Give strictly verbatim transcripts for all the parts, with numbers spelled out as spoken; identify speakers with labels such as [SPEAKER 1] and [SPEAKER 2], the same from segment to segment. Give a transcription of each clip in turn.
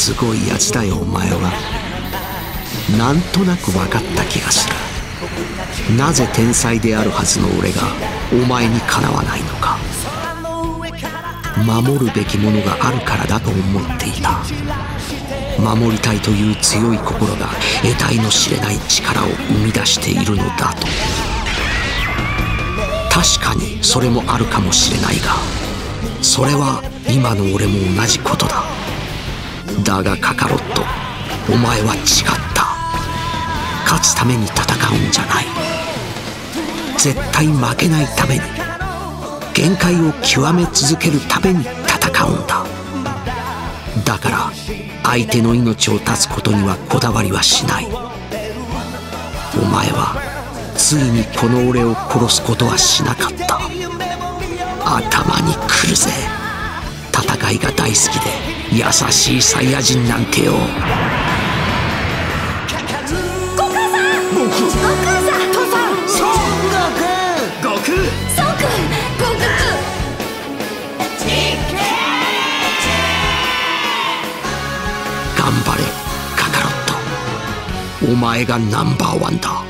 [SPEAKER 1] すごいやつだよお前は。なんとなく分かった気がする。なぜ天才であるはずの俺がお前にかなわないのか。守るべきものがあるからだと思っていた。守りたいという強い心が得体の知れない力を生み出しているのだと。確かにそれもあるかもしれないが、それは今の俺も同じことだ。だがカカロット、お前は違った。勝つために戦うんじゃない。絶対負けないために、限界を極め続けるために戦うんだ。だから相手の命を絶つことにはこだわりはしない。お前はついにこの俺を殺すことはしなかった。頭にくるぜ。戦いが大好きで優しいサイヤ人なんてよ。
[SPEAKER 2] 悟空さん、悟空さん、父さん、
[SPEAKER 3] 孫悟空、悟空、
[SPEAKER 2] 孫君、悟空。
[SPEAKER 1] 頑張れカカロット、お前がナンバーワンだ。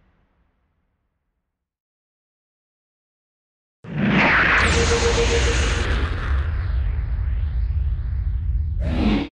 [SPEAKER 3] Thank you.